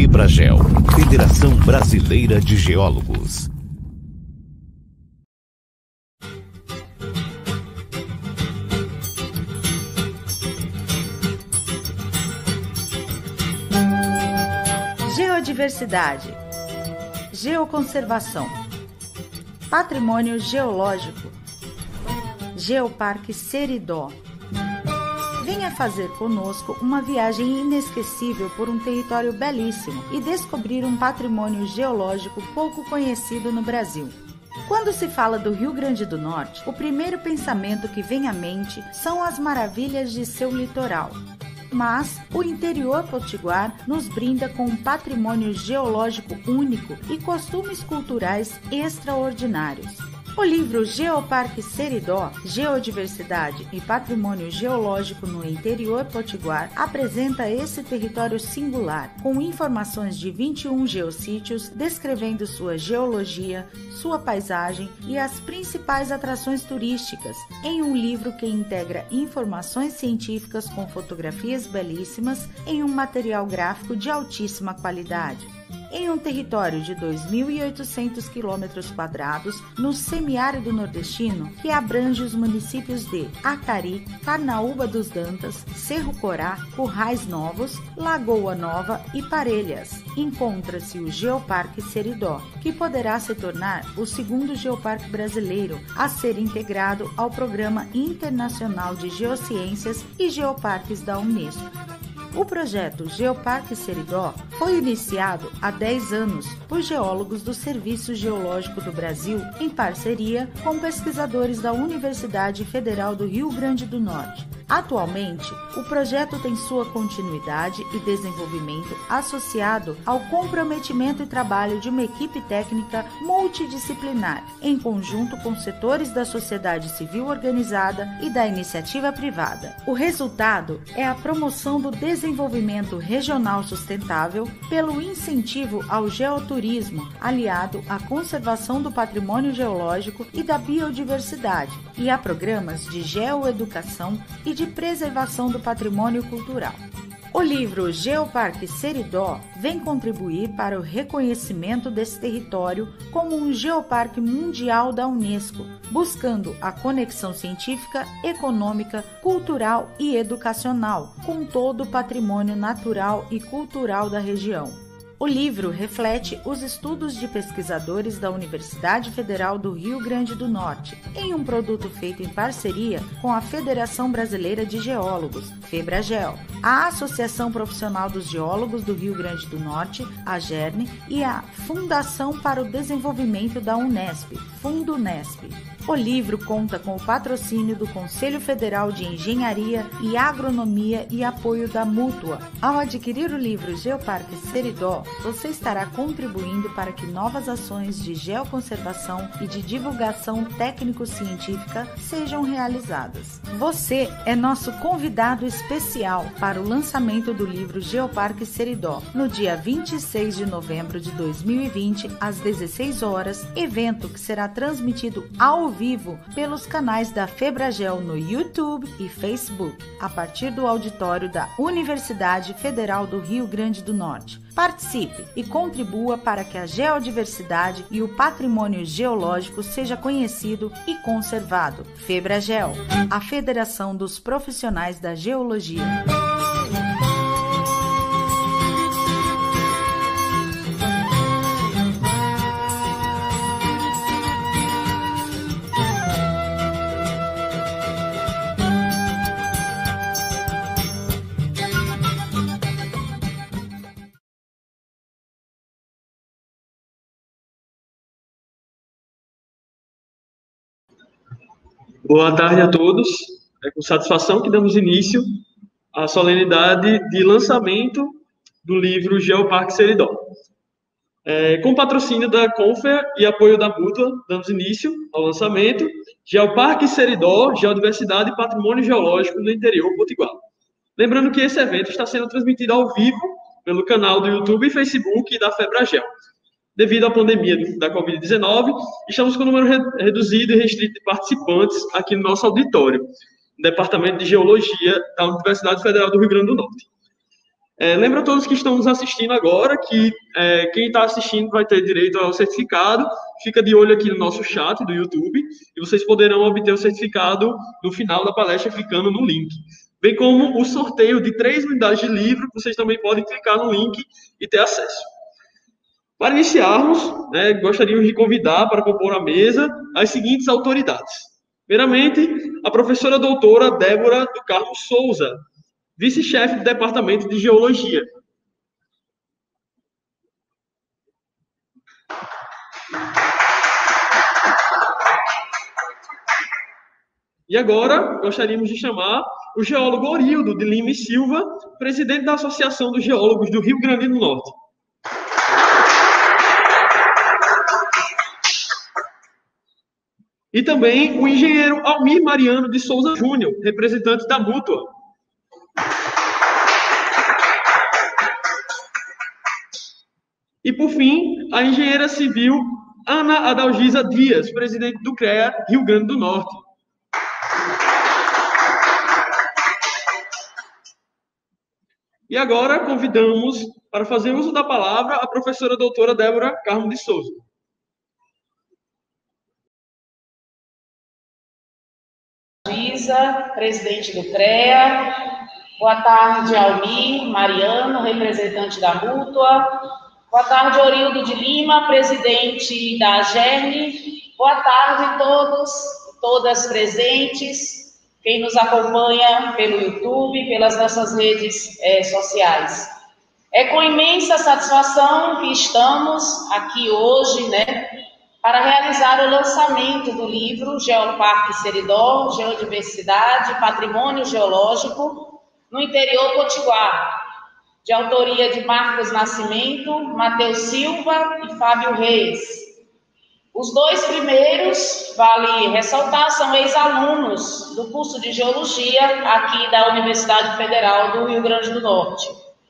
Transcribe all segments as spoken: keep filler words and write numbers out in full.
FEBRAGEL, Federação Brasileira de Geólogos. Geodiversidade, geoconservação, patrimônio geológico, Geoparque Seridó. Venha fazer conosco uma viagem inesquecível por um território belíssimo e descobrir um patrimônio geológico pouco conhecido no Brasil. Quando se fala do Rio Grande do Norte, o primeiro pensamento que vem à mente são as maravilhas de seu litoral. Mas o interior potiguar nos brinda com um patrimônio geológico único e costumes culturais extraordinários. O livro Geoparque Seridó, Geodiversidade e Patrimônio Geológico no Interior Potiguar apresenta esse território singular, com informações de vinte e um geossítios descrevendo sua geologia, sua paisagem e as principais atrações turísticas, em um livro que integra informações científicas com fotografias belíssimas em um material gráfico de altíssima qualidade. Em um território de dois mil e oitocentos quilômetros quadrados, no semiárido nordestino, que abrange os municípios de Acari, Carnaúba dos Dantas, Cerro Corá, Currais Novos, Lagoa Nova e Parelhas, encontra-se o Geoparque Seridó, que poderá se tornar o segundo geoparque brasileiro a ser integrado ao Programa Internacional de Geociências e Geoparques da Unesco. O projeto Geoparque Seridó foi iniciado há dez anos por geólogos do Serviço Geológico do Brasil, em parceria com pesquisadores da Universidade Federal do Rio Grande do Norte. Atualmente, o projeto tem sua continuidade e desenvolvimento associado ao comprometimento e trabalho de uma equipe técnica multidisciplinar, em conjunto com setores da sociedade civil organizada e da iniciativa privada. O resultado é a promoção do desenvolvimento regional sustentável pelo incentivo ao geoturismo, aliado à conservação do patrimônio geológico e da biodiversidade, e a programas de geoeducação e de de preservação do patrimônio cultural. O livro Geoparque Seridó vem contribuir para o reconhecimento desse território como um geoparque mundial da Unesco, buscando a conexão científica, econômica, cultural e educacional com todo o patrimônio natural e cultural da região. O livro reflete os estudos de pesquisadores da Universidade Federal do Rio Grande do Norte, em um produto feito em parceria com a Federação Brasileira de Geólogos, FEBRAGEL, a Associação Profissional dos Geólogos do Rio Grande do Norte, a GERN, e a Fundação para o Desenvolvimento da Unesp, Fundunesp. O livro conta com o patrocínio do Conselho Federal de Engenharia e Agronomia e apoio da Mútua. Ao adquirir o livro Geoparque Seridó, você estará contribuindo para que novas ações de geoconservação e de divulgação técnico-científica sejam realizadas. Você é nosso convidado especial para o lançamento do livro Geoparque Seridó, no dia vinte e seis de novembro de dois mil e vinte, às dezesseis horas, evento que será transmitido ao vivo pelos canais da FEBRAGEL no YouTube e Facebook, a partir do auditório da Universidade Federal do Rio Grande do Norte. Participe e contribua para que a geodiversidade e o patrimônio geológico seja conhecido e conservado. FEBRAGEL, a Federação dos Profissionais da Geologia. Boa tarde a todos. É com satisfação que damos início à solenidade de lançamento do livro Geoparque Seridó. É, com patrocínio da Confer e apoio da Mútua, damos início ao lançamento Geoparque Seridó, Geodiversidade e Patrimônio Geológico no Interior Potiguar. Lembrando que esse evento está sendo transmitido ao vivo pelo canal do YouTube e Facebook da FEBRAGEL. Devido à pandemia da covid dezenove, estamos com um número reduzido e restrito de participantes aqui no nosso auditório, no Departamento de Geologia da Universidade Federal do Rio Grande do Norte. É, lembra a todos que estão nos assistindo agora que é, quem está assistindo vai ter direito ao certificado. Fica de olho aqui no nosso chat do YouTube e vocês poderão obter o certificado no final da palestra clicando no link. Bem como o sorteio de três unidades de livro, vocês também podem clicar no link e ter acesso. Para iniciarmos, né, gostaríamos de convidar para compor a mesa as seguintes autoridades. Primeiramente, a professora doutora Débora do Carmo Souza, vice-chefe do Departamento de Geologia. E agora, gostaríamos de chamar o geólogo Orildo de Lima e Silva, presidente da Associação dos Geólogos do Rio Grande do Norte. E também o engenheiro Almir Mariano de Souza Júnior, representante da Mútua. E, por fim, a engenheira civil Ana Adalgisa Dias, presidente do CREA Rio Grande do Norte. E agora convidamos para fazer uso da palavra a professora doutora Débora Carmo de Souza. Adalgisa, presidente do CREA. Boa tarde, Almir Mariano, representante da Mútua. Boa tarde, Orildo de Lima, presidente da AGERN. Boa tarde a todos e todas presentes, quem nos acompanha pelo YouTube, pelas nossas redes é, sociais. É com imensa satisfação que estamos aqui hoje, né, para realizar o lançamento do livro Geoparque Seridó, Geodiversidade, Patrimônio Geológico no Interior Potiguar, de autoria de Marcos Nascimento, Matheus Silva e Fábio Reis. Os dois primeiros, vale ressaltar, são ex-alunos do curso de Geologia aqui da Universidade Federal do Rio Grande do Norte.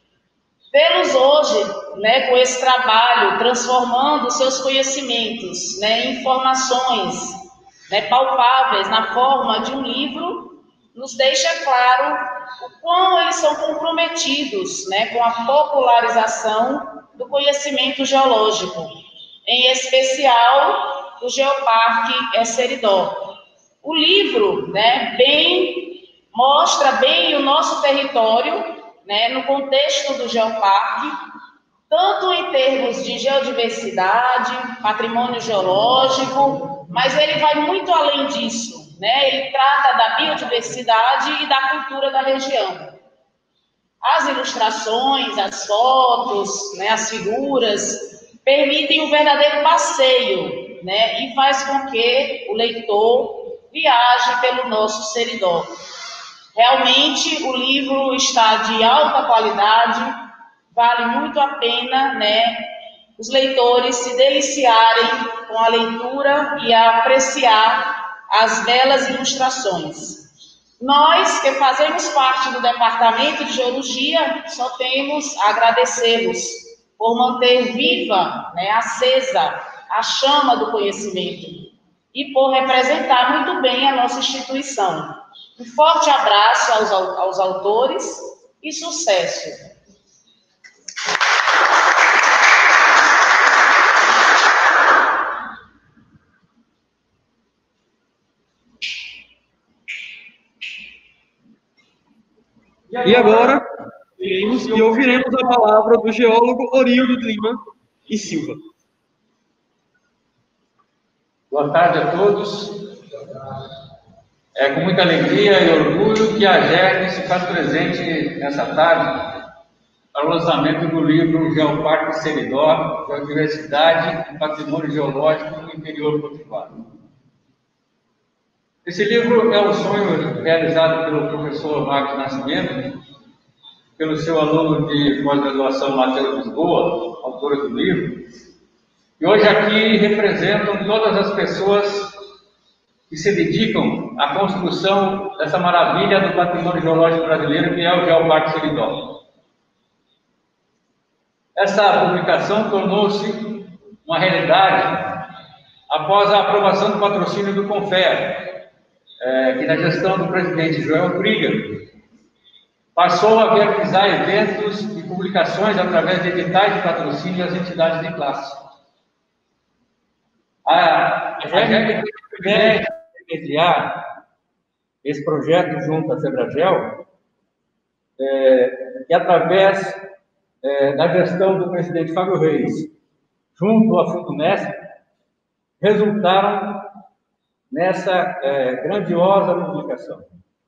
Vê-los hoje, né, com esse trabalho, transformando seus conhecimentos, né, em informações, né, palpáveis na forma de um livro, nos deixa claro o quão eles são comprometidos, né, com a popularização do conhecimento geológico, em especial o Geoparque Seridó. O livro, né, bem, mostra bem o nosso território, né, no contexto do Geoparque, tanto em termos de geodiversidade, patrimônio geológico, mas ele vai muito além disso, né? Ele trata da biodiversidade e da cultura da região. As ilustrações, as fotos, né, as figuras permitem um verdadeiro passeio, né, e faz com que o leitor viaje pelo nosso Seridó. Realmente, o livro está de alta qualidade, vale muito a pena, né, os leitores se deliciarem com a leitura e a apreciar as belas ilustrações. Nós, que fazemos parte do Departamento de Geologia, só temos a agradecê-los por manter viva, né, acesa, a chama do conhecimento e por representar muito bem a nossa instituição. Um forte abraço aos, aos autores e sucesso! E agora, iremos e ouviremos a palavra do geólogo Orildo de Lima e Silva. Boa tarde a todos. É com muita alegria e orgulho que a AGERN se faz presente nessa tarde para o lançamento do livro Geoparque Seridó, Geodiversidade e Patrimônio Geológico no Interior Potiguar. Esse livro é um sonho realizado pelo professor Marcos Nascimento, pelo seu aluno de pós-graduação Matheus Lisboa, autor do livro, e hoje aqui representam todas as pessoas que se dedicam à construção dessa maravilha do patrimônio geológico brasileiro, que é o Geoparque Seridó. Essa publicação tornou-se uma realidade após a aprovação do patrocínio do CONFER, é, que na gestão do presidente Joel Krieger, passou a viabilizar eventos e publicações através de editais de patrocínio às entidades de classe. A, a gente quer mediar esse projeto junto à Febragel, é, que através é, da gestão do presidente Fábio Reis, junto à Fundunesc, resultaram nessa é, grandiosa publicação.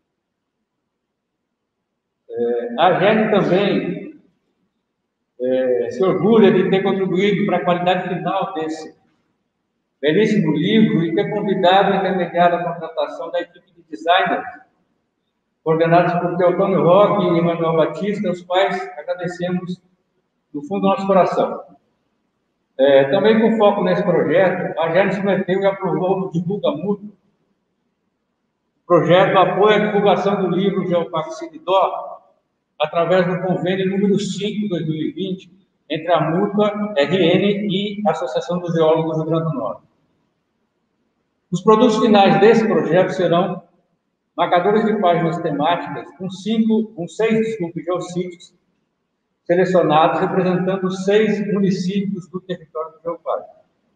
É, a AGERN também é, se orgulha de ter contribuído para a qualidade final desse belíssimo livro e ter convidado e intermediado a contratação da equipe de designers, coordenados por Teotônio Roque e Emanuel Batista, aos quais agradecemos do fundo do nosso coração. É, também com foco nesse projeto, a AGERN submeteu e aprovou o Divulga Mútuo, projeto apoio à divulgação do livro Geoparque Seridó, através do convênio número cinco de dois mil e vinte, entre a Mútua, R N e a Associação dos Geólogos do Rio Grande do Norte. Os produtos finais desse projeto serão marcadores de páginas temáticas com, cinco, com seis desculpe, geossítios selecionados, representando seis municípios do território do Geoparque.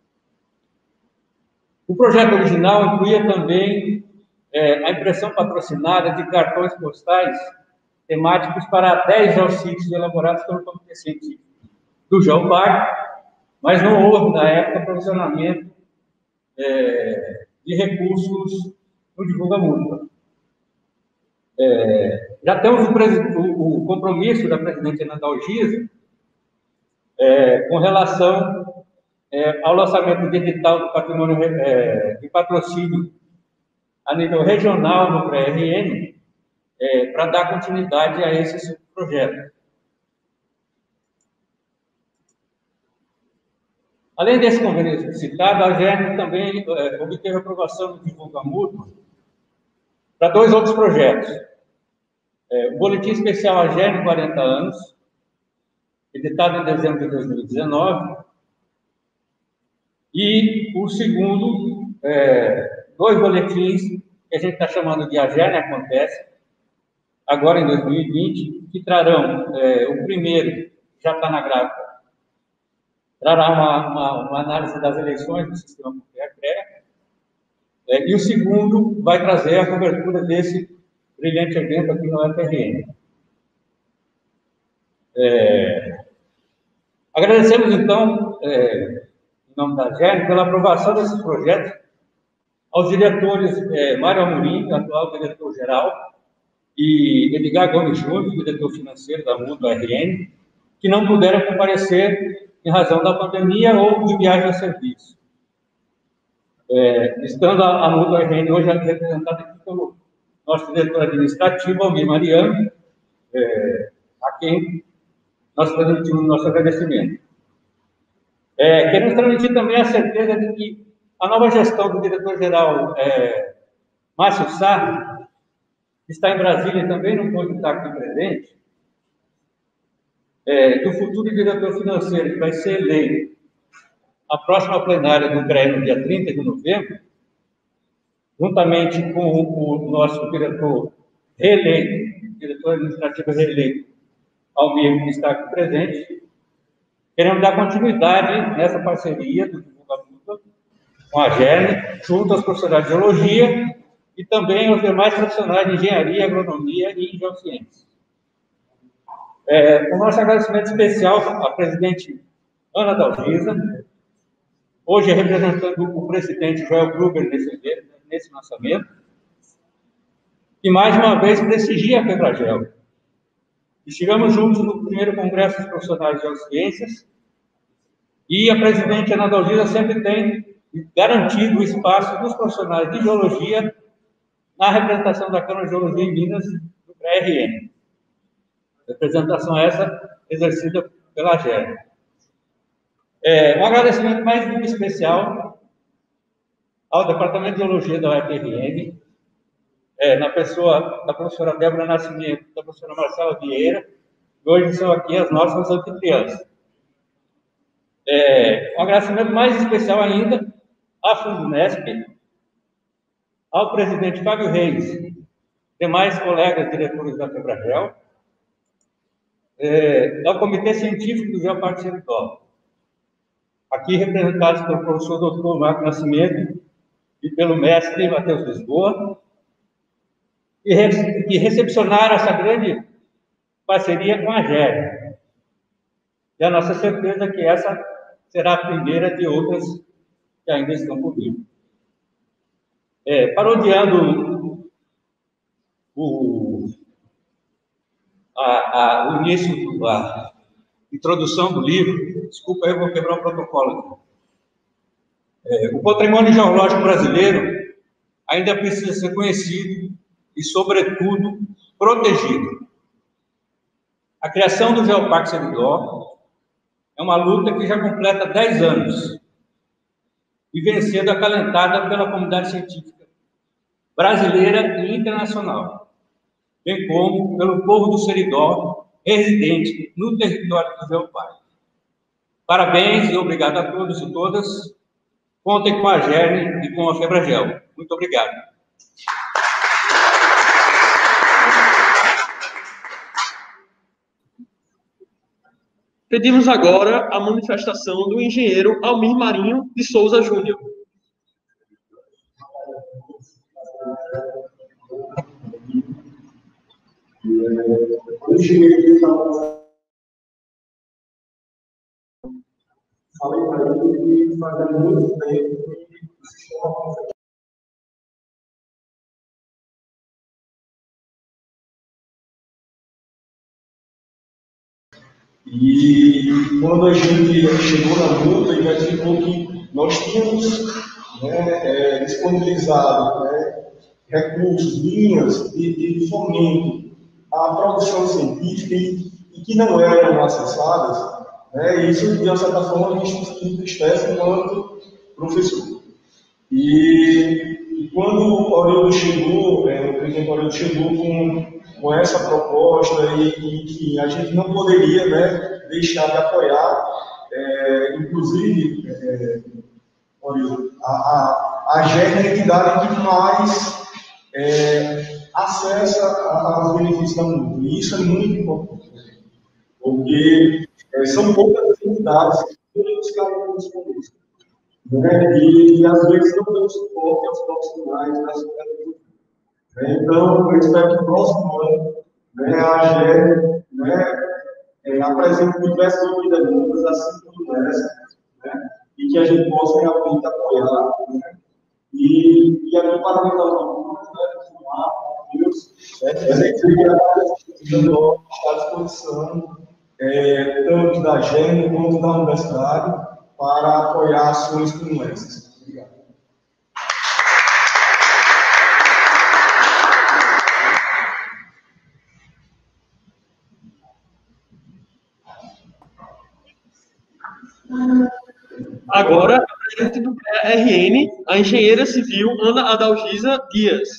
O projeto original incluía também é, a impressão patrocinada de cartões postais temáticos para dez geossítios elaborados pelo Comitê Científico do Geoparque, mas não houve, na época, provisionamento é, de recursos no Divulga Mútua. É, já temos o, o, o compromisso da presidente Ana Dalgisa é, com relação é, ao lançamento digital do patrimônio é, de patrocínio a nível regional no P R R N, é, para dar continuidade a esse projeto. Além desse convênio citado, a AGERN também é, obteve aprovação do Divulga Mútuo para dois outros projetos. É, o Boletim Especial AGERN quarenta anos, editado em dezembro de dois mil e dezenove, e o segundo, é, dois boletins que a gente está chamando de AGERN Acontece, agora em dois mil e vinte, que trarão, é, o primeiro, já está na gráfica, trará uma, uma, uma análise das eleições do sistema CREA, é, e o segundo vai trazer a cobertura desse brilhante evento aqui no F R N. É, agradecemos, então, é, em nome da AGERN, pela aprovação desses projetos, aos diretores é, Mário Amorim, atual diretor-geral, e Edgar Gomes Júnior, diretor financeiro da Mútua R N, que não puderam comparecer em razão da pandemia ou de viagem a serviço. É, estando a, a Mútua R N hoje representada aqui pelo nosso diretor administrativo, Almir Mariano, é, a quem nós transmitimos nosso agradecimento. É, queremos transmitir também a certeza de que a nova gestão do diretor-geral é, Márcio Sá, que está em Brasília e também não pôde estar aqui presente, é, do futuro diretor financeiro, que vai ser eleito a próxima plenária do C R E A no dia trinta de novembro, juntamente com o, o nosso diretor reeleito, diretor administrativo reeleito, Almir, que está aqui presente, queremos dar continuidade nessa parceria do Divulga Mútua com a AGERN, junto aos profissionais de geologia e também aos demais profissionais de engenharia, agronomia e geociências. É, o nosso agradecimento especial à presidente Ana Dalgisa, hoje representando o presidente Joel Gruber nesse evento, nesse lançamento, e mais uma vez prestigia a Febragel. Estivemos juntos no primeiro Congresso dos Profissionais de Geociências, e a presidente Ana Dalgisa sempre tem garantido o espaço dos profissionais de geologia na representação da Câmara de Geologia em Minas, do P R R N. Representação essa exercida pela AGERN. É, um agradecimento mais muito especial ao Departamento de Geologia da U F R N, é, na pessoa da professora Débora Nascimento e da professora Marcela Vieira, que hoje são aqui as nossas anfitriãs. É, um agradecimento mais especial ainda à Fundunesc, ao presidente Fábio Reis, demais colegas diretores da Febragel, é, ao Comitê Científico do Geoparque Seridó, aqui representados pelo professor doutor Marco Nascimento e pelo mestre Matheus Lisboa, e, re, e recepcionaram essa grande parceria com a G E R. E a nossa certeza é que essa será a primeira de outras que ainda estão por vir. É, parodiando o, a, a, o início, a introdução do livro, desculpa, eu vou quebrar o protocolo aqui. É, o patrimônio geológico brasileiro ainda precisa ser conhecido e, sobretudo, protegido. A criação do Geoparque Seridó é uma luta que já completa dez anos e vem sendo acalentada pela comunidade científica brasileira e internacional, bem como pelo povo do Seridó, residente no território do Geoparque. Parabéns e obrigado a todos e todas. Contem com a G E R e com a FEBRAGEL. Muito obrigado. Pedimos agora a manifestação do engenheiro Almir Marinho de Souza Júnior. Falei para ele que fazia muito tempo que o sistema E quando a gente chegou na luta, identificou que nós tínhamos, né, é, disponibilizado, né, recursos, linhas de, de fomento à produção científica e, e que não eram acessadas, né, e isso, de uma certa forma, a gente se entristece enquanto professor. E, e quando o Aurildo chegou, é, o presidente Aurildo chegou com com essa proposta e, e que a gente não poderia, né, deixar de apoiar, é, inclusive, é, a, a, a G E R é a entidade que mais é, acessa aos benefícios da multa. E isso é muito importante, porque é, são poucas entidades que podem buscar recursos, né, e, e às vezes não dão suporte aos profissionais da supervisão. Então, eu espero que no próximo ano, né, a G E R, né, é, apresente diversas outras demandas, assim como essa, né, e que a gente possa realmente apoiar, né, e, e aqui parabenizar os alunos, né, Deus, né, está à disposição, é, tanto da G E R quanto da universidade, para apoiar ações como essas. Obrigado. Agora, a presidente do R N, a engenheira civil Ana Adalgisa Dias.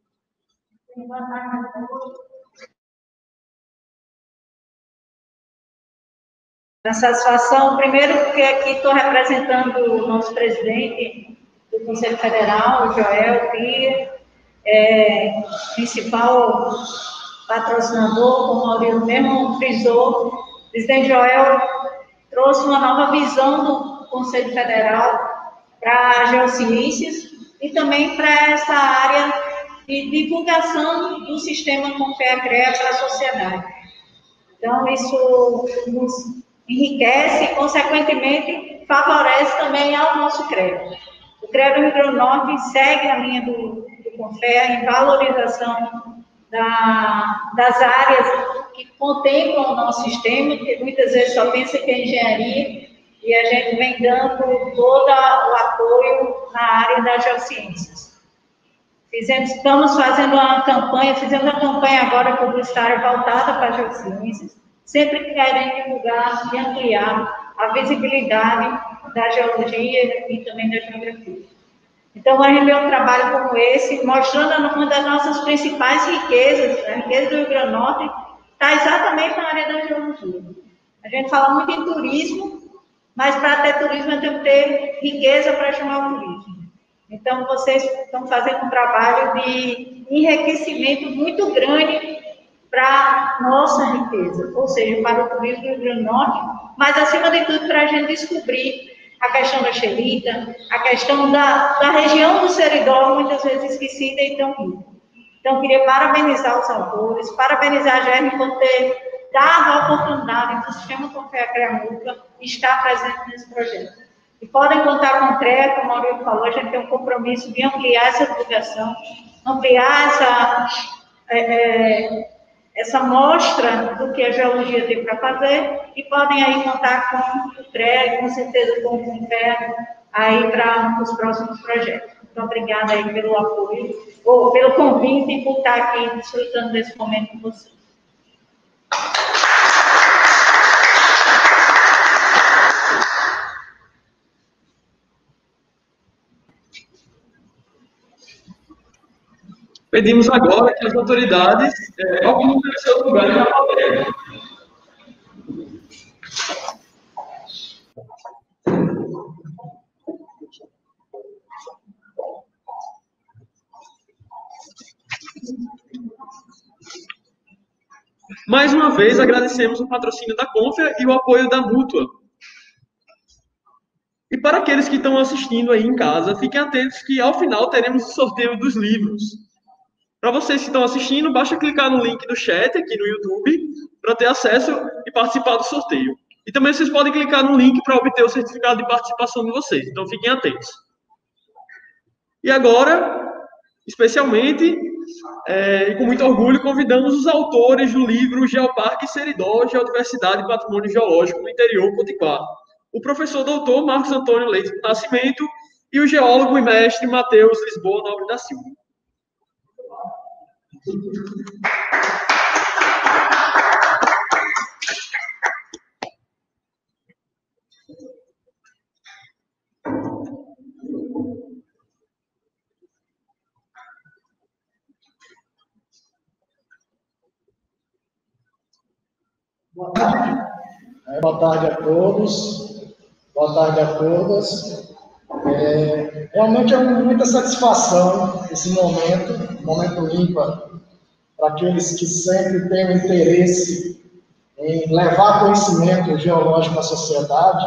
A satisfação, primeiro, porque aqui estou representando o nosso presidente do Conselho Federal, o Joel Pia, é, principal patrocinador, como o Aurildo mesmo frisou. O presidente Joel trouxe uma nova visão do Conselho Federal para as geociências e também para essa área de divulgação do sistema Confea-CREA para a sociedade. Então, isso nos enriquece e, consequentemente, favorece também ao nosso CREA. O CREA do Rio Grande do Norte segue a linha do, do Confea em valorização da, das áreas que contemplam o nosso sistema, que muitas vezes só pensa que é engenharia, e a gente vem dando todo o apoio na área das geociências. Fizemos, estamos fazendo uma campanha, fizemos uma campanha agora publicitária voltada para as geociências, sempre querendo divulgar e ampliar a visibilidade da geologia e também da geografia. Então, a gente vê um trabalho como esse, mostrando uma das nossas principais riquezas, a riqueza do Rio Grande do Norte, está exatamente na área da geologia. A gente fala muito em turismo, mas para ter turismo, eu tenho que ter riqueza para chamar o turismo. Então, vocês estão fazendo um trabalho de enriquecimento muito grande para nossa riqueza, ou seja, para o turismo do Rio Grande do Norte, mas, acima de tudo, para a gente descobrir a questão da xerita, a questão da, da região do Seridó, muitas vezes esquecida e tão rica. Então, queria parabenizar os autores, parabenizar a Germe por ter dado a oportunidade do Sistema Confea CREA-MUTUA estar presente nesse projeto. E podem contar com o CREA, como o Maurício falou, a gente tem um compromisso de ampliar essa divulgação, ampliar essa, é, é, essa mostra do que a geologia tem para fazer, e podem aí contar com o CREA e, com certeza, com o Confea aí para os próximos projetos. Muito obrigada aí pelo apoio, ou pelo convite e por estar aqui desfrutando desse momento com vocês. Pedimos agora que as autoridades é, ocupem seus lugares na plateia. Mais uma vez, agradecemos o patrocínio da Confea e o apoio da Mútua. E para aqueles que estão assistindo aí em casa, fiquem atentos que ao final teremos o sorteio dos livros. Para vocês que estão assistindo, basta clicar no link do chat aqui no YouTube para ter acesso e participar do sorteio. E também vocês podem clicar no link para obter o certificado de participação de vocês. Então fiquem atentos. E agora, especialmente, é, e com muito orgulho, convidamos os autores do livro Geoparque Seridó, Geodiversidade e Patrimônio Geológico no Interior Potiguar. O professor doutor Marcos Antônio Leite do Nascimento e o geólogo e mestre Matheus Lisboa Nobre da Silva. Boa tarde. É, boa tarde a todos. Boa tarde a todas. É, realmente é muita satisfação esse momento, um momento ímpar, para aqueles que sempre têm o interesse em levar conhecimento geológico à sociedade.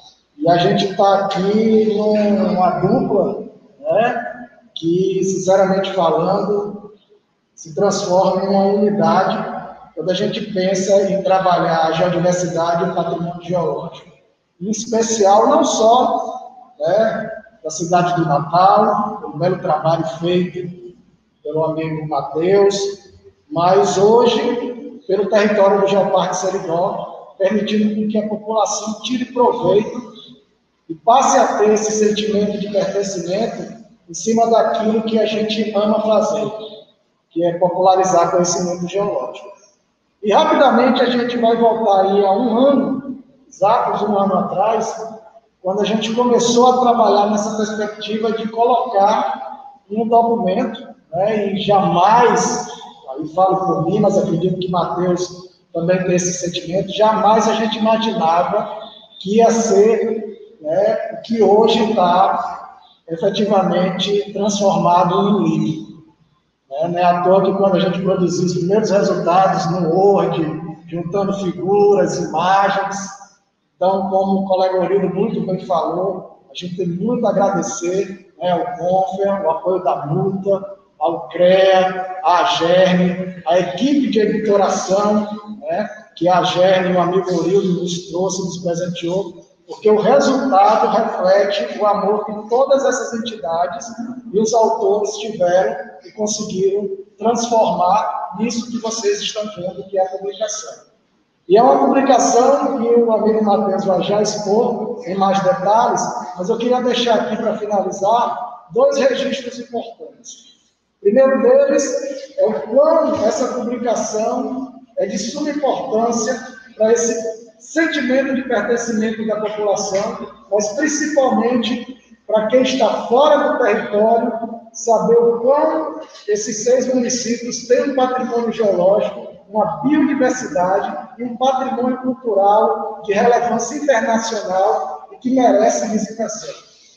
E a gente está aqui numa dupla, né, que, sinceramente falando, se transforma em uma unidade quando a gente pensa em trabalhar a geodiversidade e o patrimônio geológico. Em especial, não só, né, da cidade de Natal, pelo belo trabalho feito pelo amigo Matheus, mas hoje, pelo território do Geoparque Seridó, permitindo que a população tire proveito e passe a ter esse sentimento de pertencimento em cima daquilo que a gente ama fazer, que é popularizar conhecimento geológico. E rapidamente a gente vai voltar aí a um ano, exatos um ano atrás, quando a gente começou a trabalhar nessa perspectiva de colocar um documento, né, e jamais, aí falo por mim, mas acredito que Matheus também tem esse sentimento, jamais a gente imaginava que ia ser, né, o que hoje está efetivamente transformado em um livro. Não é à toa que quando a gente produziu os primeiros resultados no Word, juntando figuras, imagens, então, como o colega Orido muito bem falou, a gente tem muito a agradecer, né, ao Confea, o apoio da Mútua, ao CREA, à Germe, a equipe de editoração, né, que a Germe e o amigo Orido nos trouxe, nos presenteou, porque o resultado reflete o amor que todas essas entidades e os autores tiveram e conseguiram transformar nisso que vocês estão vendo, que é a publicação. E é uma publicação que o amigo Matheus vai já expor em mais detalhes, mas eu queria deixar aqui para finalizar dois registros importantes. O primeiro deles é o quanto essa publicação é de suma importância para esse sentimento de pertencimento da população, mas principalmente para quem está fora do território, saber o quão esses seis municípios têm um patrimônio geológico, uma biodiversidade e um patrimônio cultural de relevância internacional e que merece visitação.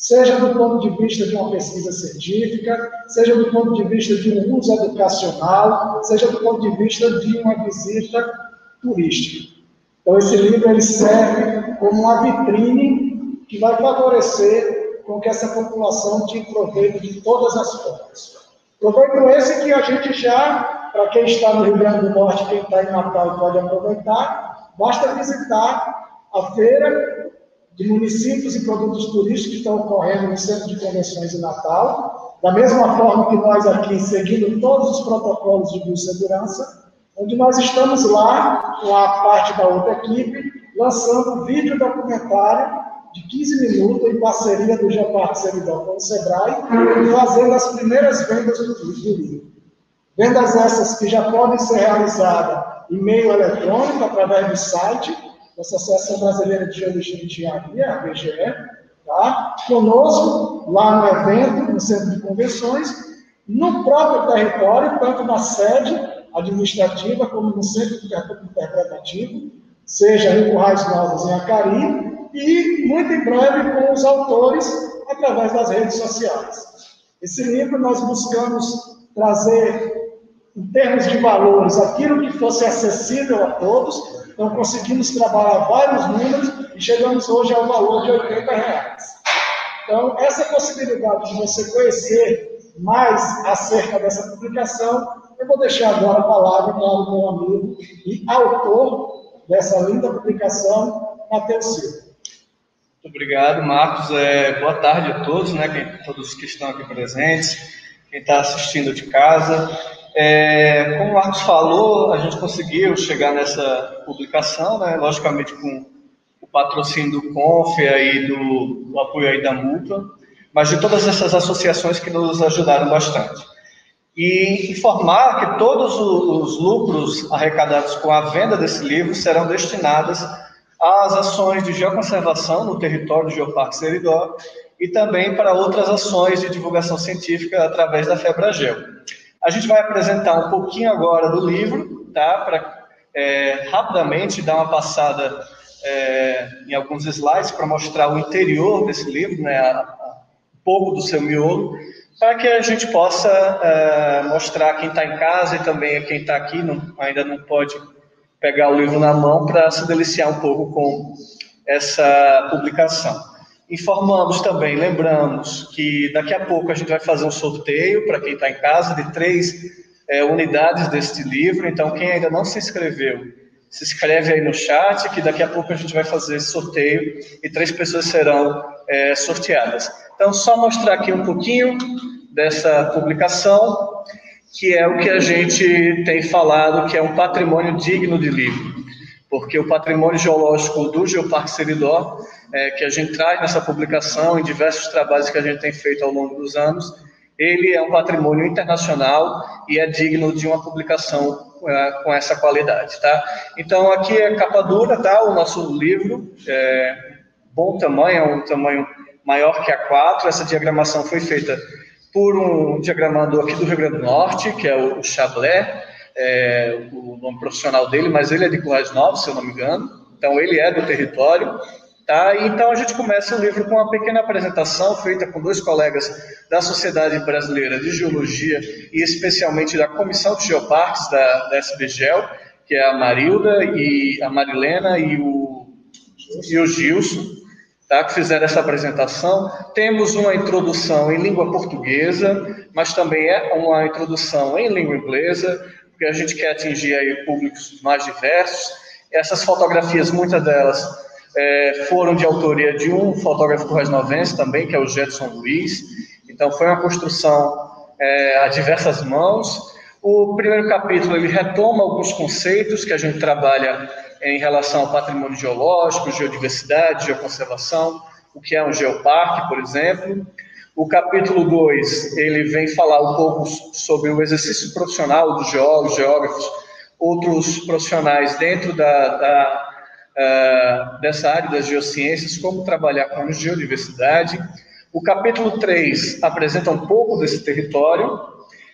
seja do ponto de vista de uma pesquisa científica, seja do ponto de vista de um uso educacional, seja do ponto de vista de uma visita turística. Então, esse livro ele serve como uma vitrine que vai favorecer com que essa população tire proveito de todas as formas. Proveito esse que a gente já, para quem está no Rio Grande do Norte, quem está em Natal pode aproveitar, basta visitar a feira de municípios e produtos turísticos que estão ocorrendo no Centro de Convenções em Natal, da mesma forma que nós aqui, seguindo todos os protocolos de biossegurança, onde nós estamos lá, com a parte da outra equipe, lançando um vídeo documentário de quinze minutos, em parceria do Geoparque Seridó com o Sebrae, fazendo as primeiras vendas do livro. Vendas essas que já podem ser realizadas em meio eletrônico, através do site da Associação Brasileira de Geologia e Engenharia, a B G E, tá? Conosco, lá no evento, no Centro de Convenções, no próprio território, tanto na sede administrativa como no Centro Interpretativo, seja em Currais Novos, em Acari, e muito em breve com os autores através das redes sociais. Esse livro nós buscamos trazer, em termos de valores, aquilo que fosse acessível a todos, então conseguimos trabalhar vários números e chegamos hoje ao valor de oitenta reais. Então, essa possibilidade de você conhecer mais acerca dessa publicação, eu vou deixar agora a palavra para o meu amigo e autor dessa linda publicação, Matheus Silva. Muito obrigado, Marcos. É, boa tarde a todos, né, quem, todos que estão aqui presentes, quem está assistindo de casa. É, como o Marcos falou, a gente conseguiu chegar nessa publicação, né, logicamente com o patrocínio do Confia e do, do apoio aí da Mútua, mas de todas essas associações que nos ajudaram bastante. E informar que todos os lucros arrecadados com a venda desse livro serão destinados às ações de geoconservação no território do Geoparque Seridó e também para outras ações de divulgação científica através da FEBRAGEO. A gente vai apresentar um pouquinho agora do livro, tá? Para é, rapidamente dar uma passada é, em alguns slides para mostrar o interior desse livro, né? A, a, um pouco do seu miolo, para que a gente possa é, mostrar quem está em casa e também quem está aqui, não, ainda não pode pegar o livro na mão, para se deliciar um pouco com essa publicação. Informamos também, lembramos que daqui a pouco a gente vai fazer um sorteio para quem está em casa de três é, unidades deste livro, então quem ainda não se inscreveu, se inscreve aí no chat, que daqui a pouco a gente vai fazer esse sorteio e três pessoas serão é, sorteadas. Então, só mostrar aqui um pouquinho dessa publicação, que é o que a gente tem falado, que é um patrimônio digno de livro, porque o patrimônio geológico do Geoparque Seridó, é, que a gente traz nessa publicação, em diversos trabalhos que a gente tem feito ao longo dos anos, ele é um patrimônio internacional e é digno de uma publicação é, com essa qualidade, tá? Então, aqui é capa dura, tá? O nosso livro, é bom tamanho, é um tamanho maior que A quatro, essa diagramação foi feita por um diagramador aqui do Rio Grande do Norte, que é o Chablé, é, o nome profissional dele, mas ele é de Currais Novos, se eu não me engano, então ele é do território, tá? Então a gente começa o livro com uma pequena apresentação feita com dois colegas da Sociedade Brasileira de Geologia e especialmente da Comissão de Geoparques da, da S B Geo, que é a Marilda e a Marilena e o, e o Gilson, tá, que fizeram essa apresentação. Temos uma introdução em língua portuguesa, mas também é uma introdução em língua inglesa, porque a gente quer atingir aí públicos mais diversos. Essas fotografias, muitas delas é, foram de autoria de um fotógrafo currais-novense também, que é o Jetson Luiz. Então, foi uma construção é, a diversas mãos. O primeiro capítulo, ele retoma alguns conceitos que a gente trabalha em relação ao patrimônio geológico, geodiversidade, geoconservação, o que é um geoparque, por exemplo. O capítulo dois, ele vem falar um pouco sobre o exercício profissional dos geólogos, geógrafos, outros profissionais dentro da, da, uh, dessa área das geociências, como trabalhar com geodiversidade. O capítulo três apresenta um pouco desse território.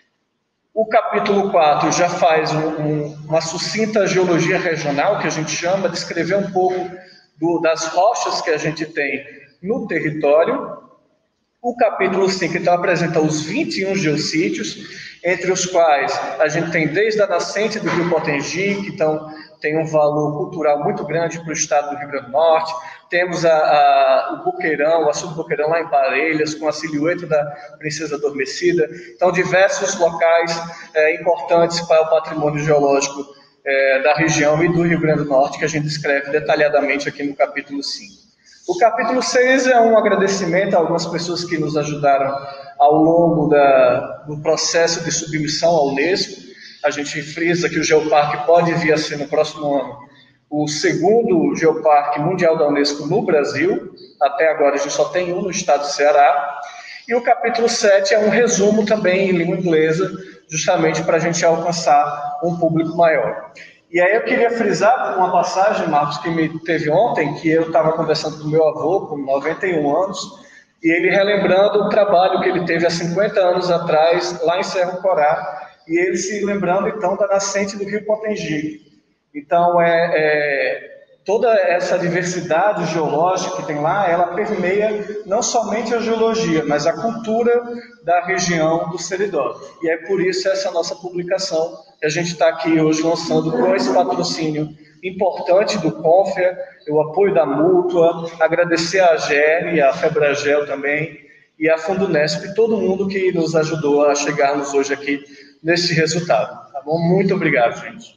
O capítulo quatro já faz um, um, uma sucinta geologia regional, que a gente chama, descrever um pouco do, das rochas que a gente tem no território. O capítulo cinco, então, apresenta os vinte e um geossítios, entre os quais a gente tem desde a nascente do Rio Potengi, que então tem um valor cultural muito grande para o estado do Rio Grande do Norte. Temos a, a, o Boqueirão, o açude Boqueirão lá em Parelhas, com a silhueta da Princesa Adormecida. Então, diversos locais é, importantes para o patrimônio geológico é, da região e do Rio Grande do Norte, que a gente descreve detalhadamente aqui no capítulo cinco. O capítulo seis é um agradecimento a algumas pessoas que nos ajudaram ao longo da, do processo de submissão à Unesco. A gente frisa que o Geoparque pode vir a ser, no próximo ano, o segundo Geoparque mundial da Unesco no Brasil. Até agora a gente só tem um no estado do Ceará. E o capítulo sete é um resumo também em língua inglesa, justamente para a gente alcançar um público maior. E aí eu queria frisar uma passagem, Marcos, que me teve ontem, que eu estava conversando com meu avô, com noventa e um anos, e ele relembrando o trabalho que ele teve há cinquenta anos atrás, lá em Cerro Corá, e ele se lembrando, então, da nascente do Rio Potengi. Então, é, é, toda essa diversidade geológica que tem lá, ela permeia não somente a geologia, mas a cultura da região do Seridó. E é por isso essa nossa publicação, que a gente está aqui hoje lançando com esse patrocínio importante do CONFEA, o apoio da Mútua, agradecer a A G E R, a FEBRAGEL também, e a Fundunesp, e todo mundo que nos ajudou a chegarmos hoje aqui nesse resultado. Tá bom? Muito obrigado, gente.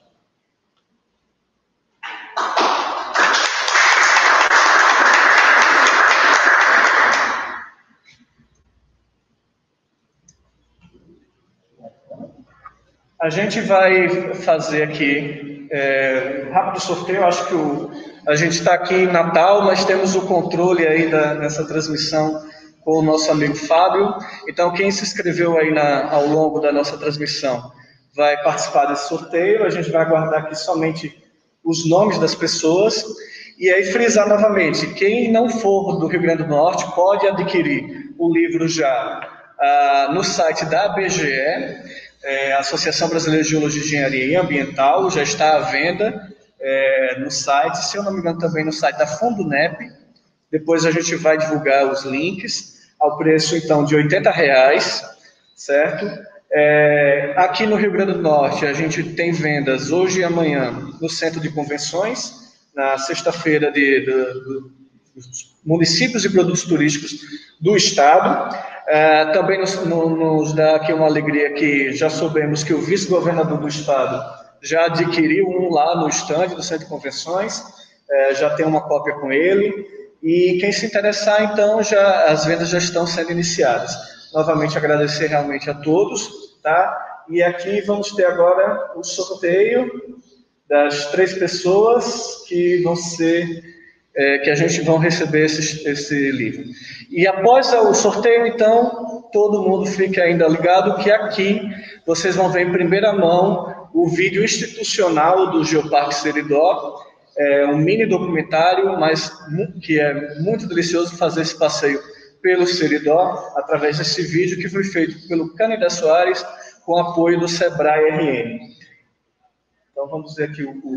A gente vai fazer aqui é, rápido sorteio. Acho que o, a gente está aqui em Natal, mas temos o controle aí da, nessa transmissão com o nosso amigo Fábio. Então, quem se inscreveu aí na, ao longo da nossa transmissão vai participar desse sorteio. A gente vai aguardar aqui somente os nomes das pessoas. E aí frisar novamente, quem não for do Rio Grande do Norte pode adquirir o livro já ah, no site da A B G E, É, a Associação Brasileira de Geologia, Engenharia e Ambiental, já está à venda é, no site, se eu não me engano também no site da Fundunep. Depois a gente vai divulgar os links, ao preço então de oitenta reais, certo? É, aqui no Rio Grande do Norte a gente tem vendas hoje e amanhã no Centro de Convenções, na sexta-feira de, de, de, dos municípios e produtos turísticos do estado. Uh, também nos, no, nos dá aqui uma alegria que já soubemos que o vice-governador do estado já adquiriu um lá no estande do Centro de Convenções, uh, já tem uma cópia com ele, e quem se interessar, então, já, as vendas já estão sendo iniciadas. Novamente, agradecer realmente a todos, tá? E aqui vamos ter agora o sorteio das três pessoas que vão ser... É, que a gente vai receber esse, esse livro. E após o sorteio, então, todo mundo fique ainda ligado que aqui vocês vão ver em primeira mão o vídeo institucional do Geoparque Seridó, é um mini documentário, mas que é muito delicioso fazer esse passeio pelo Seridó, através desse vídeo que foi feito pelo Canidé Soares, com apoio do Sebrae R N. Então, vamos ver aqui o, o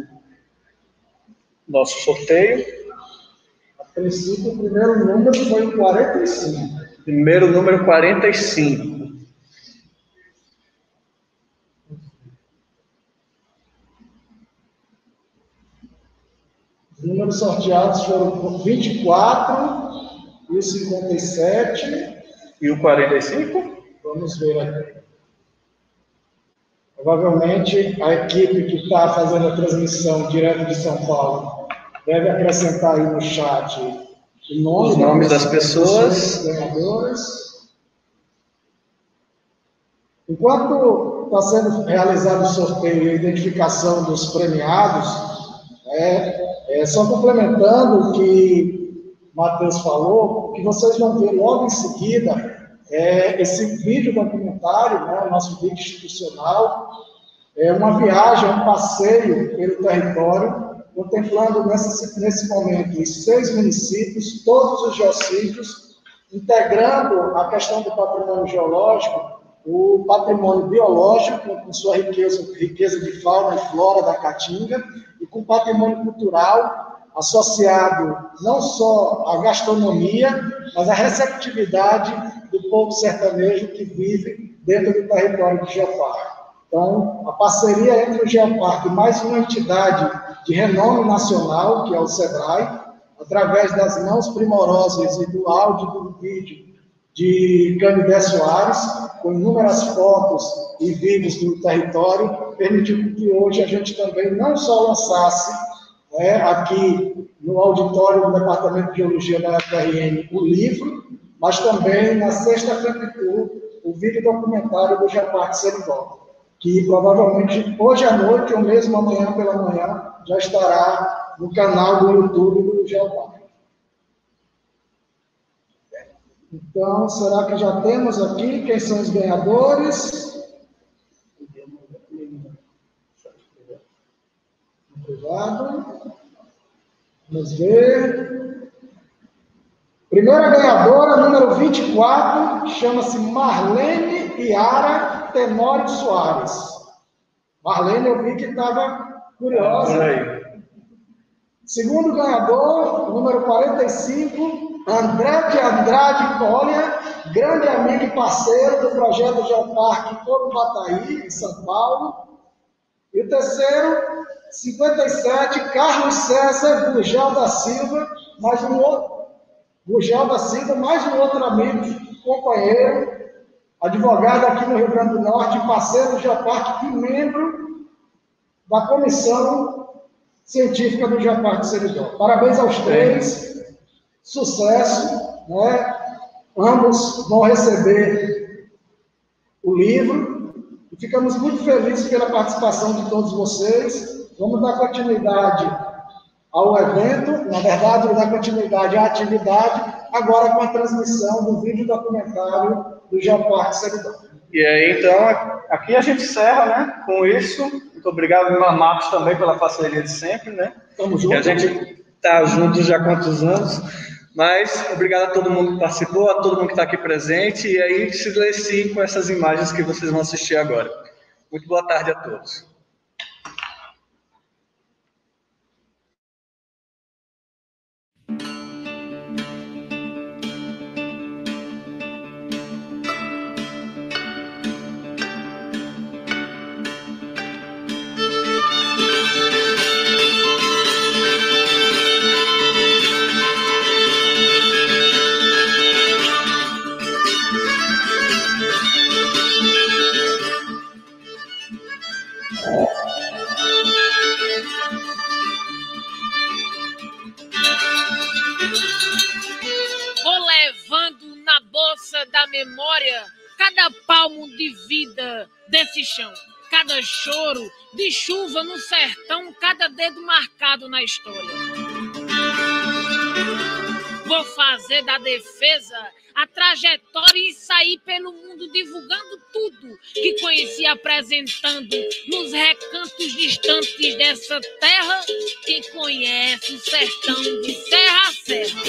nosso sorteio. A princípio, o primeiro número foi o quarenta e cinco. Primeiro número quarenta e cinco. Os números sorteados foram vinte e quatro e o cinquenta e sete. E o quarenta e cinco? Vamos ver aqui. Provavelmente a equipe que está fazendo a transmissão direto de São Paulo deve acrescentar aí no chat o nome os nomes das pessoas. Ganhadoras. Enquanto está sendo realizado o sorteio e a identificação dos premiados, é, é, só complementando o que o Matheus falou, que vocês vão ver logo em seguida é, esse vídeo documentário, né, o nosso vídeo institucional, é uma viagem, um passeio pelo território, contemplando nesse, nesse momento os seis municípios, todos os geossítios, integrando a questão do patrimônio geológico, o patrimônio biológico, com sua riqueza, riqueza de fauna e flora da Caatinga, e com o patrimônio cultural, associado não só à gastronomia, mas à receptividade do povo sertanejo que vive dentro do território do Geoparque. Então, a parceria entre o Geoparque e mais uma entidade de renome nacional, que é o SEBRAE, através das mãos primorosas e do áudio e do vídeo de Canidé Soares, com inúmeras fotos e vídeos do território, permitiu que hoje a gente também não só lançasse, né, aqui no auditório do Departamento de Geologia da U F R N o livro, mas também na sexta Fempitur, o vídeo documentário do Geoparque Seridó, que provavelmente hoje à noite ou mesmo amanhã pela manhã já estará no canal do YouTube do Geoparque. Então, será que já temos aqui quem são os ganhadores? Obrigado. Vamos ver. Primeira ganhadora, número vinte e quatro, chama-se Marlene Yara Tenório Soares. Marlene, eu vi que estava curiosa. É. Segundo ganhador, número quarenta e cinco, André de Andrade Collier, grande amigo e parceiro do projeto Geoparque Corubataí, em São Paulo. E o terceiro, cinquenta e sete, Carlos César Gurgel da Silva, mais um outro, Gurgel da Silva, mais um outro amigo, companheiro, advogado aqui no Rio Grande do Norte, parceiro do Geoparque e membro da comissão científica do Geoparque Seridó. Parabéns aos três, sucesso, né? Ambos vão receber o livro e ficamos muito felizes pela participação de todos vocês. Vamos dar continuidade ao evento, na verdade, vamos dar continuidade à atividade, agora com a transmissão do vídeo documentário do Geoparque Seridó. E aí, então, aqui a gente encerra, né, com isso. Muito obrigado, Marcos, também pela parceria de sempre, né? Tamo junto. Que a gente está junto já há quantos anos. Mas, obrigado a todo mundo que participou, a todo mundo que está aqui presente, e aí se delecie com essas imagens que vocês vão assistir agora. Muito boa tarde a todos. Memória, cada palmo de vida desse chão, cada choro de chuva no sertão, cada dedo marcado na história. Vou fazer da defesa a trajetória e sair pelo mundo divulgando tudo que conheci, apresentando nos recantos distantes dessa terra quem conhece o sertão de serra a serra.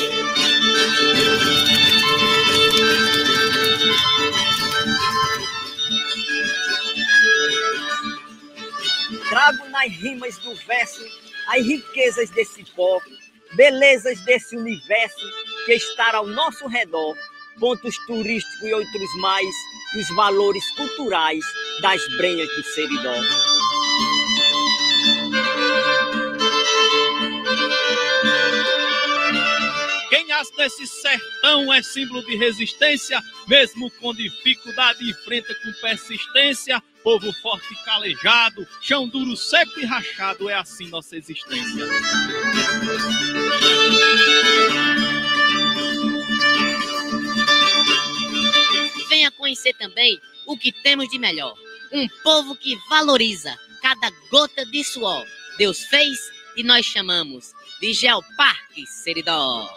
Trago nas rimas do verso as riquezas desse pó, belezas desse universo que está ao nosso redor, pontos turísticos e outros mais, e os valores culturais das brenhas do Seridó. Quem nasce nesse sertão é símbolo de resistência, mesmo com dificuldade enfrenta com persistência. Povo forte e calejado, chão duro, seco e rachado, é assim nossa existência. Venha conhecer também o que temos de melhor. Um povo que valoriza cada gota de suor. Deus fez e nós chamamos de Geoparque Seridó.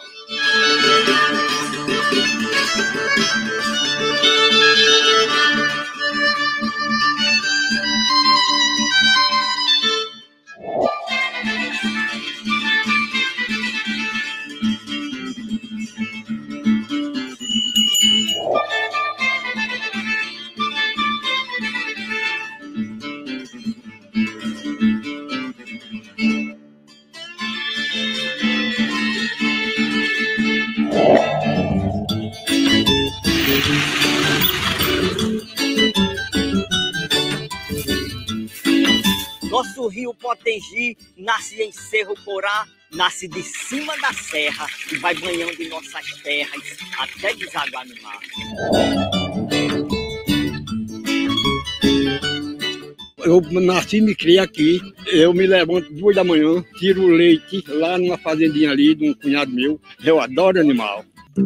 Nosso rio Potengi nasce em Cerro Porá, nasce de cima da serra e vai banhando em nossas terras até desaguar no mar. Eu nasci e me criei aqui. Eu me levanto duas da manhã, tiro o leite lá numa fazendinha ali de um cunhado meu. Eu adoro animal.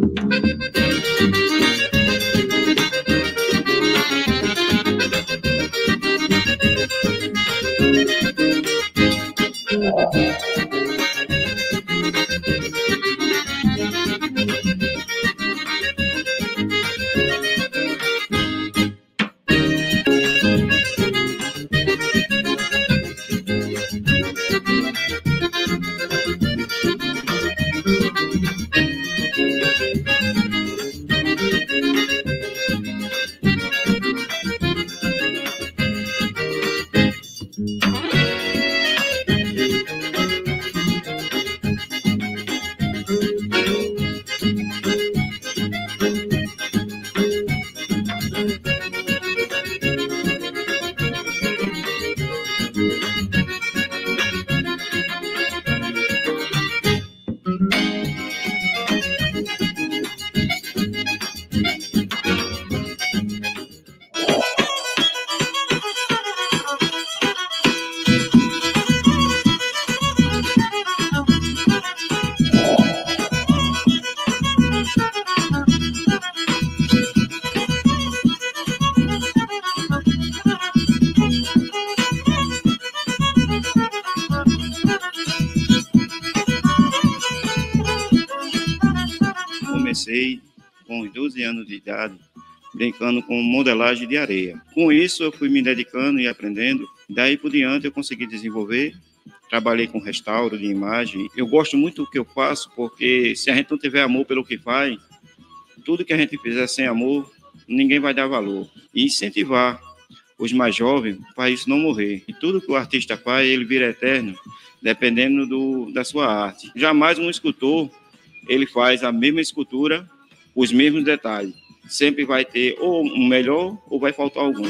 Comecei com uns doze anos de idade, brincando com modelagem de areia. Com isso, eu fui me dedicando e aprendendo. Daí por diante, eu consegui desenvolver. Trabalhei com restauro de imagem. Eu gosto muito do que eu faço, porque se a gente não tiver amor pelo que faz, tudo que a gente fizer sem amor, ninguém vai dar valor. E incentivar os mais jovens para isso não morrer. E tudo que o artista faz, ele vira eterno, dependendo do, da sua arte. Jamais um escultor, ele faz a mesma escultura, os mesmos detalhes. Sempre vai ter ou um melhor ou vai faltar algum.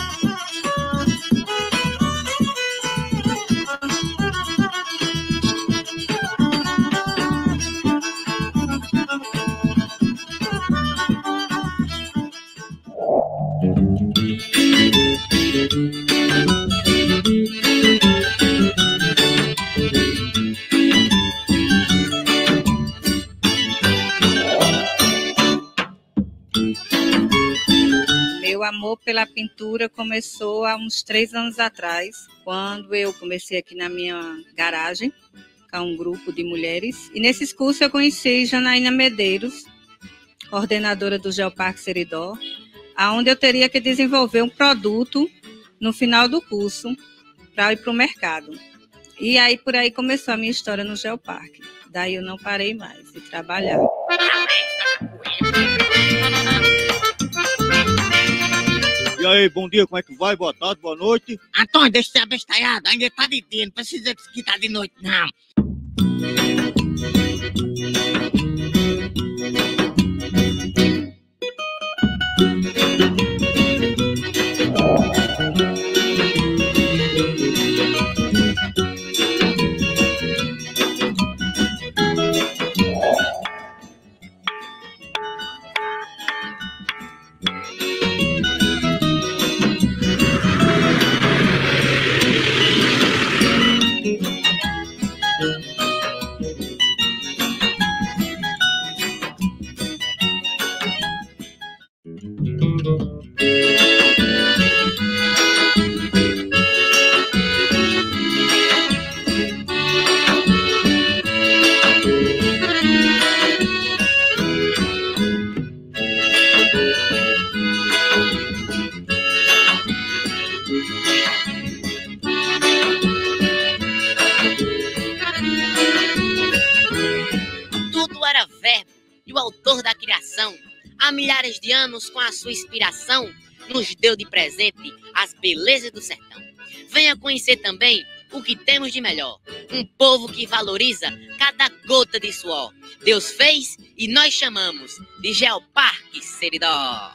Meu amor pela pintura começou há uns três anos atrás, quando eu comecei aqui na minha garagem, com um grupo de mulheres. E nesses cursos eu conheci Janaína Medeiros, coordenadora do Geoparque Seridó, onde eu teria que desenvolver um produto no final do curso para ir para o mercado. E aí por aí começou a minha história no Geoparque. Daí eu não parei mais de trabalhar. E aí, bom dia, como é que vai? Boa tarde, boa noite. Antônio, deixa de ser abestalhado, ainda tá de dia, não precisa que tá de noite, não. Há milhares de anos, com a sua inspiração, nos deu de presente as belezas do sertão. Venha conhecer também o que temos de melhor. Um povo que valoriza cada gota de suor. Deus fez e nós chamamos de Geoparque Seridó.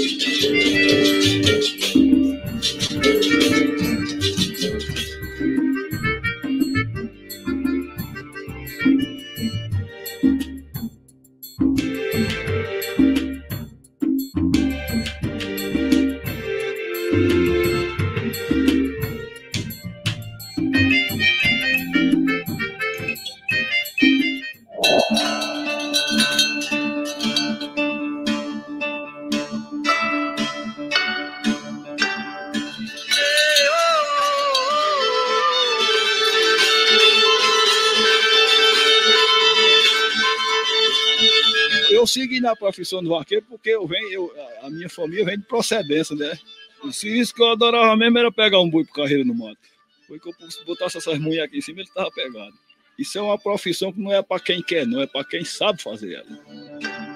Eu segui na profissão do vaqueiro porque eu venho, eu, a minha família vem de procedência, né? E se isso que eu adorava mesmo era pegar um boi pro carreiro no mato. Foi que eu botasse essas mulheres aqui em cima, ele estava pegado. Isso é uma profissão que não é para quem quer, não é para quem sabe fazer ela.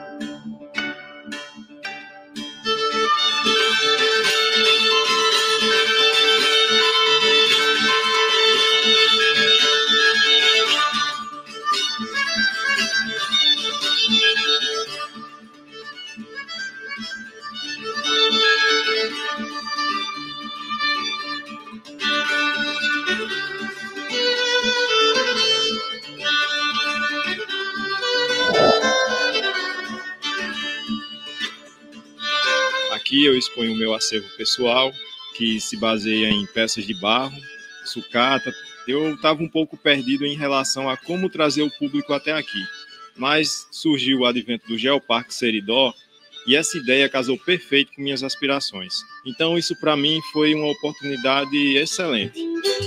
Aqui eu exponho o meu acervo pessoal, que se baseia em peças de barro, sucata. Eu estava um pouco perdido em relação a como trazer o público até aqui, mas surgiu o advento do Geoparque Seridó e essa ideia casou perfeito com minhas aspirações. Então isso para mim foi uma oportunidade excelente.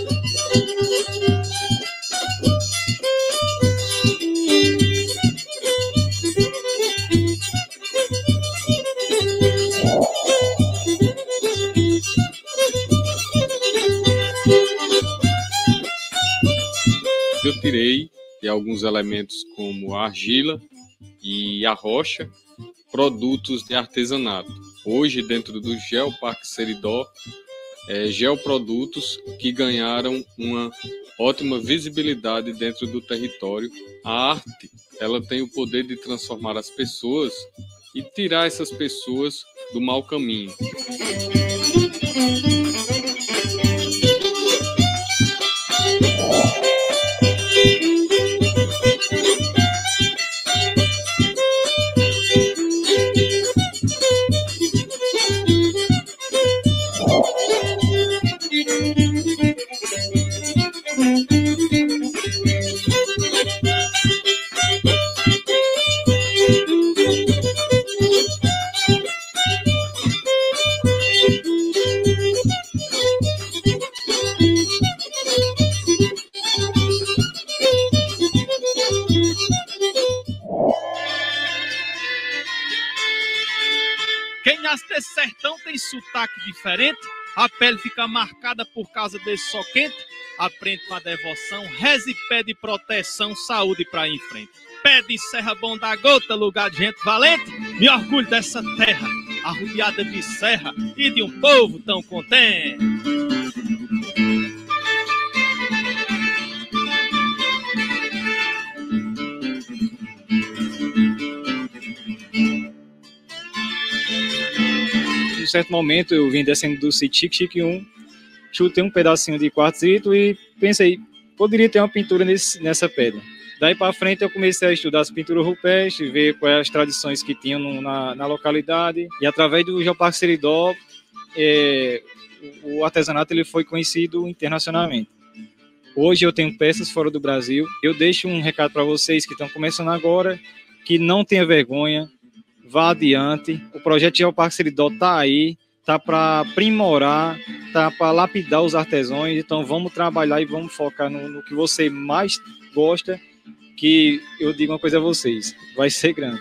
Eu tirei de alguns elementos como a argila e a rocha, produtos de artesanato. Hoje, dentro do Geoparque Seridó, é, geoprodutos que ganharam uma ótima visibilidade dentro do território. A arte, ela tem o poder de transformar as pessoas e tirar essas pessoas do mau caminho. Quem nasce desse sertão tem sotaque diferente, a pele fica marcada por causa desse sol quente, aprende com a devoção, reza e pede proteção, saúde pra ir em frente. Pede Serra Bom da Gota, lugar de gente valente, me orgulho dessa terra, arrodeada de serra e de um povo tão contente. Em certo momento eu vim descendo do sítio Chique um, chutei um pedacinho de quartzito e pensei, poderia ter uma pintura nesse, nessa pedra. Daí para frente eu comecei a estudar as pinturas rupestres, ver quais as tradições que tinham no, na, na localidade, e através do Geoparque Seridó, é, o artesanato ele foi conhecido internacionalmente. Hoje eu tenho peças fora do Brasil. Eu deixo um recado para vocês que estão começando agora, que não tenha vergonha, vá adiante. O projeto Geoparque Seridó está aí, está para aprimorar, está para lapidar os artesãos. Então vamos trabalhar e vamos focar no, no que você mais gosta, que eu digo uma coisa a vocês, vai ser grande.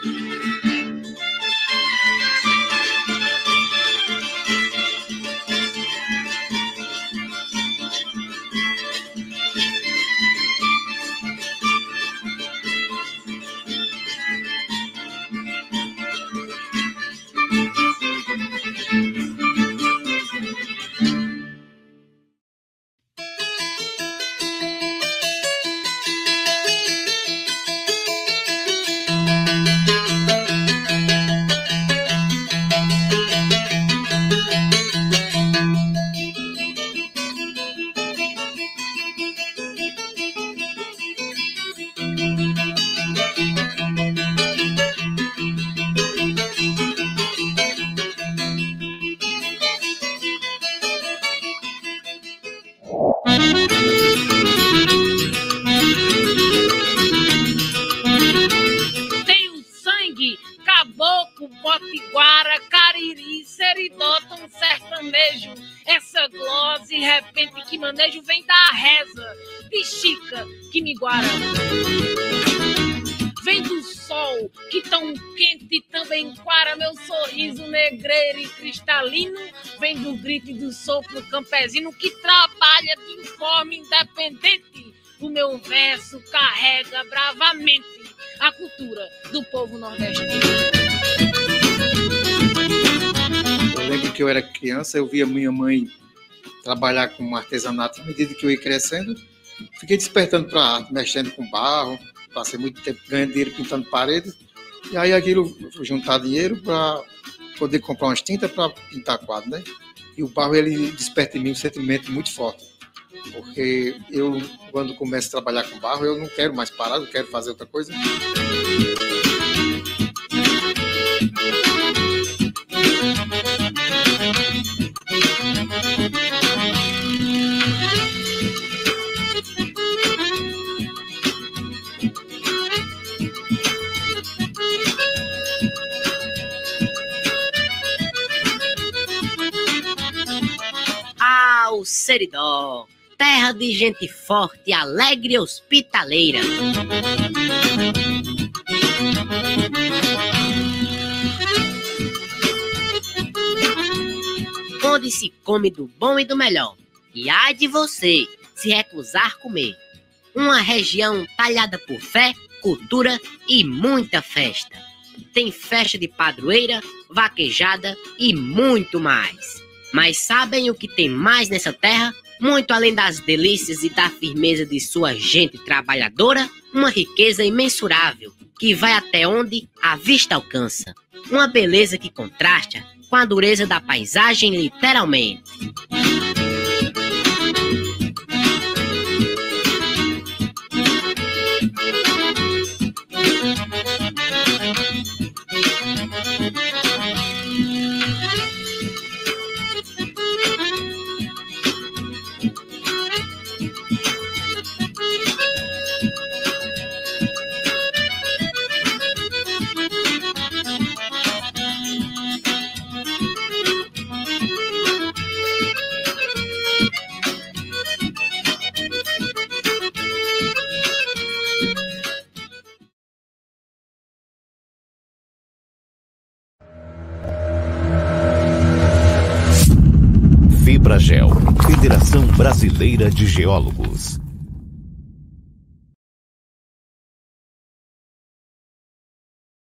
sertanejo. Essa glose repente que manejo vem da reza de Chica que me guarda. Vem do sol que tão quente também enquara meu sorriso negreiro e cristalino. Vem do grito e do sopro campesino que trabalha de forma independente. O meu verso carrega bravamente a cultura do povo nordestino. Eu lembro que eu era criança, eu via minha mãe trabalhar com artesanato. À medida que eu ia crescendo, fiquei despertando para a arte, mexendo com barro. Passei muito tempo ganhando dinheiro pintando paredes. E aí aquilo, juntar dinheiro para poder comprar umas tintas para pintar quadro, né? E o barro, ele desperta em mim um sentimento muito forte. Porque eu, quando começo a trabalhar com barro, eu não quero mais parar, eu quero fazer outra coisa. Ao Seridó, terra de gente forte, alegre e hospitaleira. Onde se come do bom e do melhor. E ai de você se recusar a comer. Uma região talhada por fé, cultura e muita festa. Tem festa de padroeira, vaquejada e muito mais. Mas sabem o que tem mais nessa terra? Muito além das delícias e da firmeza de sua gente trabalhadora, uma riqueza imensurável, que vai até onde a vista alcança. Uma beleza que contrasta com a dureza da paisagem, literalmente. FEBRAGEL, Federação Brasileira de Geólogos.